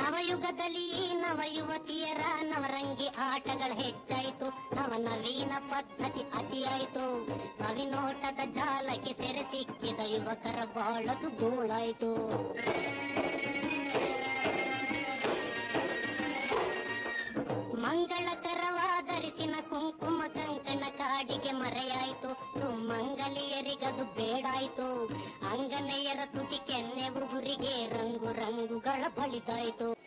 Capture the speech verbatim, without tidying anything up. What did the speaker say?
ನವಯುಗದಲ್ಲಿ ನವ ಯುವತಿಯರ ನವರಂಗಿ ಆಟಗಳು ಹೆಚ್ಚಾಯಿತು, ನವ ನವೀನ ಪದ್ಧತಿ ಅತಿಯಾಯಿತು. ಸವಿನೋಟದ ಜಾಲಕ್ಕೆ ಸೆರೆ ಸಿಕ್ಕಿದ ಯುವಕರ ಬಾಳದು ಗೋಳಾಯಿತು. ಮಂಗಳಕರವಾದರಿಸಿನ ಕುಂಕುಮ ಕಂಕಣ ಕಾಡಿಗೆ ಮರೆಯಾಯಿತು. ಸುಮಂಗಲಿಯರಿಗದು ಬೇಡಾಯಿತು. ಅಂಗನೆಯರ ತುಟಿ ಕೆನ್ನೆ ಉಗುರಿಗೆ ರಂಗು ರಂಗುಗಳ ಬಳಿತಾಯಿತು.